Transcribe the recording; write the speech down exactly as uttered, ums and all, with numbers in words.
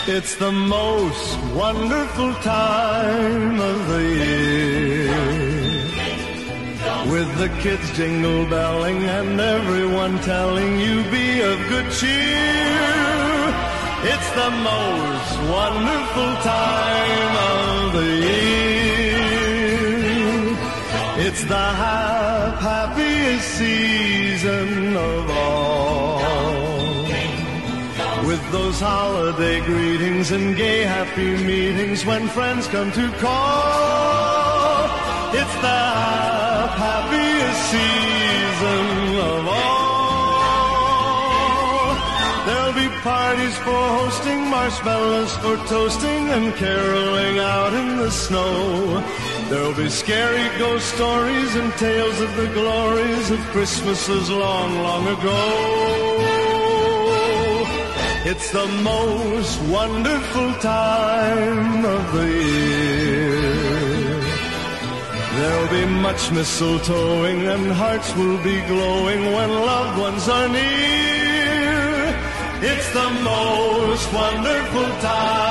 It's the most wonderful time of the year, with the kids jingle belling and everyone telling you be of good cheer. It's the most wonderful time of the year. It's the hap- happiest season of all, with those holiday greetings and gay happy meetings when friends come to call. It's the happiest season of all. There'll be parties for hosting, marshmallows for toasting, and caroling out in the snow. There'll be scary ghost stories and tales of the glories of Christmases long, long ago. It's the most wonderful time of the year. There'll be much mistletoeing and hearts will be glowing when loved ones are near. It's the most wonderful time